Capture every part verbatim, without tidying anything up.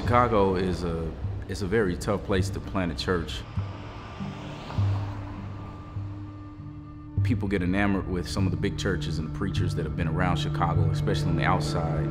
Chicago is a, it's a very tough place to plant a church. People get enamored with some of the big churches and the preachers that have been around Chicago, especially on the outside.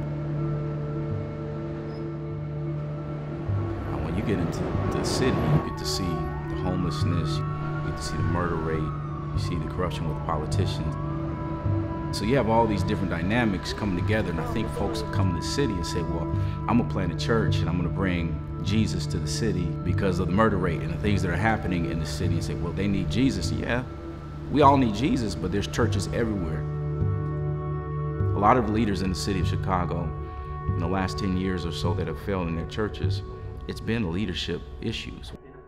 And when you get into the city, you get to see the homelessness, you get to see the murder rate, you see the corruption with politicians. So you have all these different dynamics coming together, and I think folks come to the city and say, well, I'm gonna plant a church and I'm gonna bring Jesus to the city because of the murder rate and the things that are happening in the city, and say, well, they need Jesus. Yeah, we all need Jesus, but there's churches everywhere. A lot of leaders in the city of Chicago in the last ten years or so that have failed in their churches, it's been leadership issues.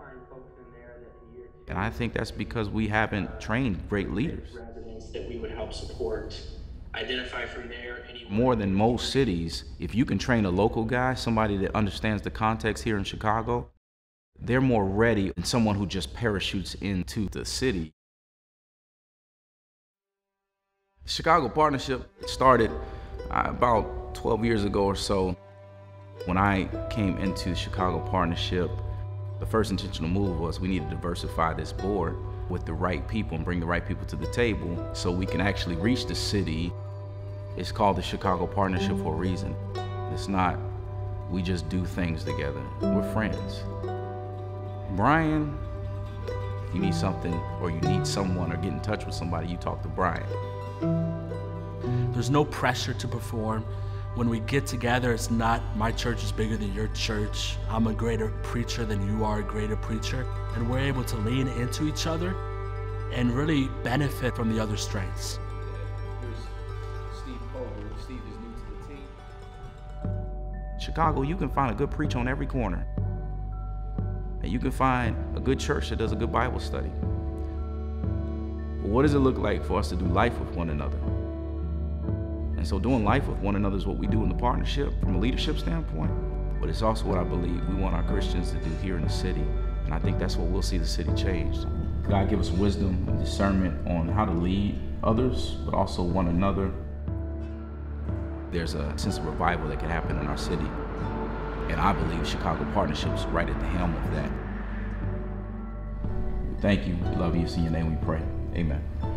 And I think that's because we haven't trained great leaders. That we would help support, identify from there. Any More than most cities, if you can train a local guy, somebody that understands the context here in Chicago, they're more ready than someone who just parachutes into the city. Chicago Partnership started uh, about twelve years ago or so. When I came into the Chicago Partnership, the first intentional move was we need to diversify this board with the right people and bring the right people to the table so we can actually reach the city. It's called the Chicago Partnership for a reason. It's not we just do things together. We're friends. Brian, if you need something or you need someone or get in touch with somebody, you talk to Brian. There's no pressure to perform. When we get together, it's not my church is bigger than your church. I'm a greater preacher than you are a greater preacher. And we're able to lean into each other and really benefit from the other strengths. Here's Steve Colbert. Steve is new to the team. Chicago, you can find a good preacher on every corner. And you can find a good church that does a good Bible study. But what does it look like for us to do life with one another? And so doing life with one another is what we do in the partnership from a leadership standpoint, but it's also what I believe we want our Christians to do here in the city. And I think that's what we'll see the city change. God give us wisdom and discernment on how to lead others, but also one another. There's a sense of revival that can happen in our city. And I believe Chicago Partnership's right at the helm of that. Thank you, we love you, in your name we pray, amen.